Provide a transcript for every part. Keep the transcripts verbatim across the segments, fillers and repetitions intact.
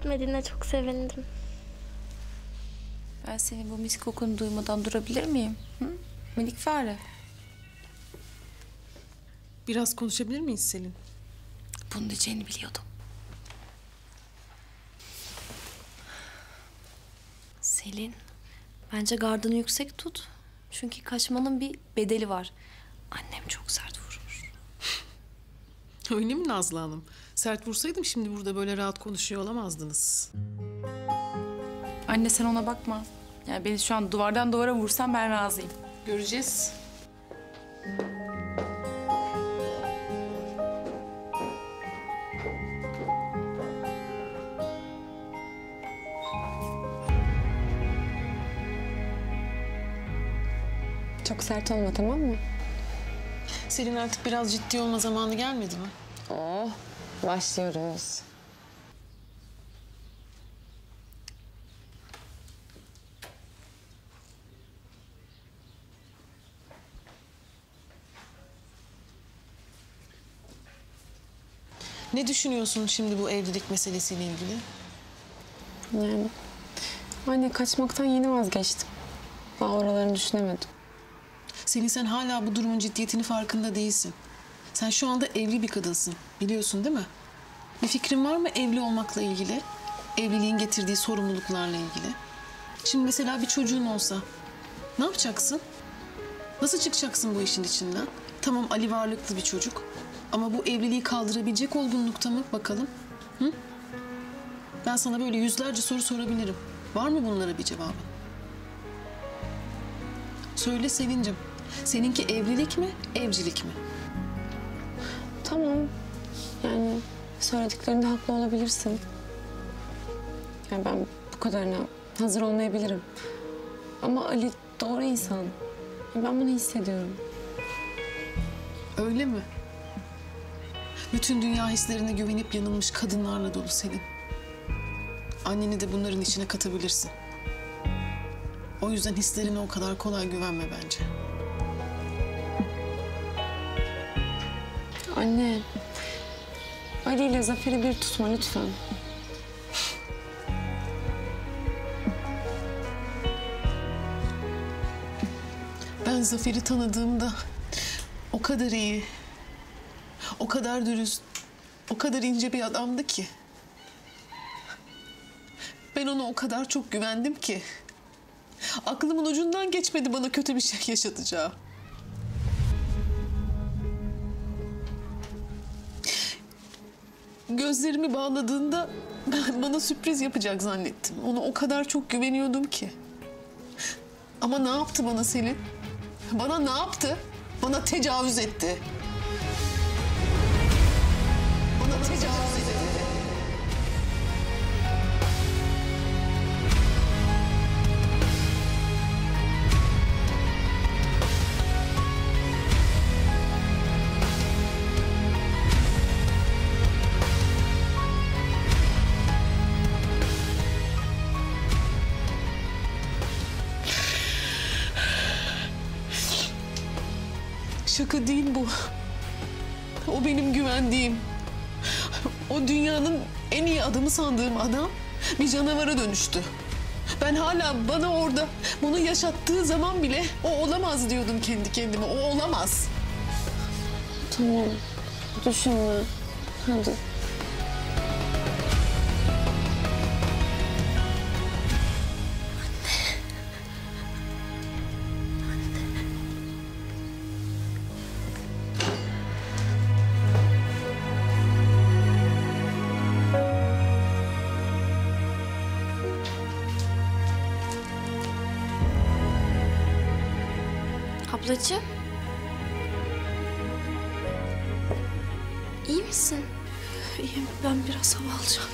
gitmediğine çok sevindim. Ben senin bu mis kokunu duymadan durabilir miyim? Hı? Minik fare. Biraz konuşabilir miyiz Selin? Bunu diyeceğini biliyordum. Selin, bence gardını yüksek tut. Çünkü kaçmanın bir bedeli var. Annem çok sert vurur. Öyle mi Nazlı Hanım? Sert vursaydım şimdi burada böyle rahat konuşuyor olamazdınız. Anne sen ona bakma. Yani beni şu an duvardan duvara vursan ben razıyım. Göreceğiz. Çok sert olma, tamam mı? Selin artık biraz ciddi olma zamanı gelmedi mi? Oh, başlıyoruz. Ne düşünüyorsun şimdi bu evlilik meselesiyle ilgili? Yani anne, kaçmaktan yeni vazgeçtim. Daha oralarını düşünemedim. Selin, sen hala bu durumun ciddiyetini farkında değilsin. Sen şu anda evli bir kadınsın. Biliyorsun değil mi? Bir fikrin var mı evli olmakla ilgili? Evliliğin getirdiği sorumluluklarla ilgili? Şimdi mesela bir çocuğun olsa ne yapacaksın? Nasıl çıkacaksın bu işin içinden? Tamam, Ali varlıklı bir çocuk. Ama bu evliliği kaldırabilecek olgunlukta mı bakalım? Hı? Ben sana böyle yüzlerce soru sorabilirim. Var mı bunlara bir cevabın? Söyle Selin'cim. Seninki evlilik mi, evcilik mi? Tamam. Yani söylediklerinde haklı olabilirsin. Yani ben bu kadarına hazır olmayabilirim. Ama Ali doğru insan. Ben bunu hissediyorum. Öyle mi? Bütün dünya hislerine güvenip yanılmış kadınlarla dolu Selin. Anneni de bunların içine katabilirsin. O yüzden hislerine o kadar kolay güvenme bence. Anne, Ali ile Zafer'i bir tutma lütfen. Ben Zafer'i tanıdığımda o kadar iyi, o kadar dürüst, o kadar ince bir adamdı ki. Ben ona o kadar çok güvendim ki. Aklımın ucundan geçmedi bana kötü bir şey yaşatacağı. Gözlerimi bağladığında ben bana sürpriz yapacak zannettim. Ona o kadar çok güveniyordum ki. Ama ne yaptı bana Selin? Bana ne yaptı? Bana tecavüz etti. Bana tecavüz etti. Şaka değil bu. O benim güvendiğim, o dünyanın en iyi adamı sandığım adam bir canavara dönüştü. Ben hala bana orada bunu yaşattığı zaman bile o olamaz diyordum kendi kendime. O olamaz. Tamam, düşünme. Hadi. Ablacığım. İyi misin? İyiyim, ben biraz hava alacağım.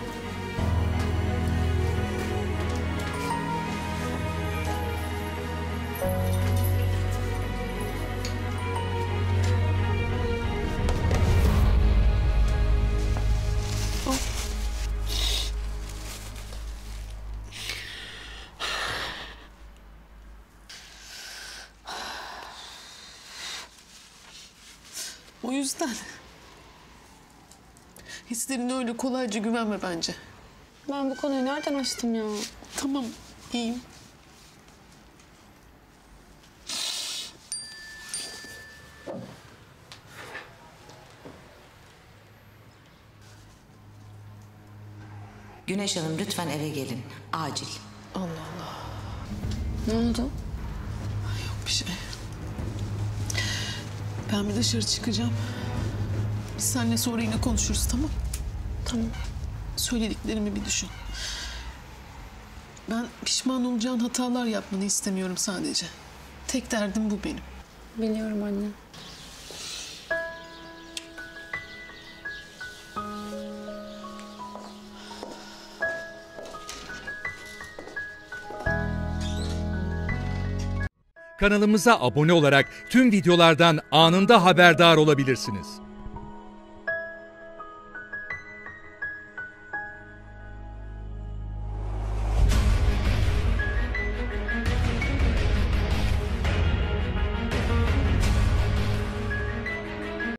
O yüzden hislerine öyle kolayca güvenme bence. Ben bu konuyu nereden açtım ya? Tamam, iyiyim. Güneş Hanım lütfen eve gelin. Acil. Allah Allah. Ne oldu? Yok bir şey. Ben bir dışarı çıkacağım. Biz seninle sonra yine konuşuruz, tamam? Tamam. Söylediklerimi bir düşün. Ben pişman olacağın hatalar yapmanı istemiyorum sadece. Tek derdim bu benim. Biliyorum anne. Kanalımıza abone olarak tüm videolardan anında haberdar olabilirsiniz.